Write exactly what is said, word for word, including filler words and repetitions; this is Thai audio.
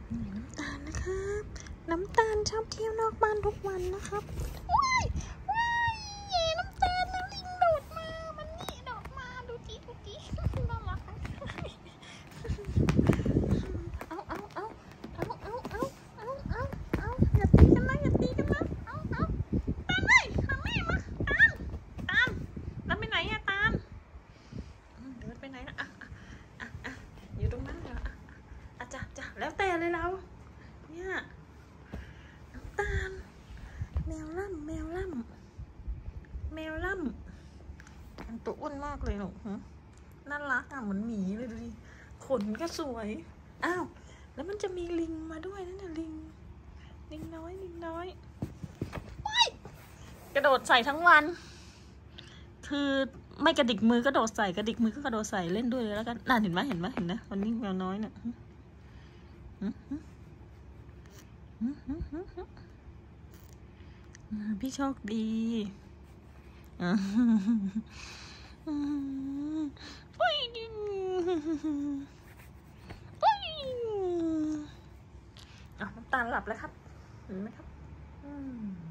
น้ำตาลนะครับน้ำตาลชอบเที่ยวนอกบ้านทุกวันนะครับว้ายว้ายเย่น้ำตาลนะลิงโดดมามันนี่โดดมาดูจีดูจีน่ารักเอาเอาเอาเอาเอาเอาเอาเอาเอาอย่าตีกันนะอย่าตีกันนะเอาเอาตามเลยตามแม่มาตามตามตามไปไหนอะตามเดินไปไหนนะอ่ะอ่ะอ่ะอยู่ตรงนั้นเหรออ่ะจ้ะจ้ะแล้วแต่เลยเราเนี่ยน้ำตาลแมวล่ำแมวล่ำแมวล่ำมันตัวอ้วนมากเลยหนูน่ารักอ่ะเหมือนหมีเลยดูดิขนก็สวยอ้าวแล้วมันจะมีลิงมาด้วยนั่นน่ะลิงลิงน้อยลิงน้อยกระโดดใส่ทั้งวันคือไม่กระดิกมือกระโดดใส่กระดิกมือก็กระโดดใส่เล่นด้วยเลยแล้วกันน่าเห็นไหมเห็นไหมเห็นนะวันนี้แมวน้อยเนี่ยพี่โชคดีอุ้ยอุ้ยน้ำตาลหลับแล้วครับเห็นไหมครับ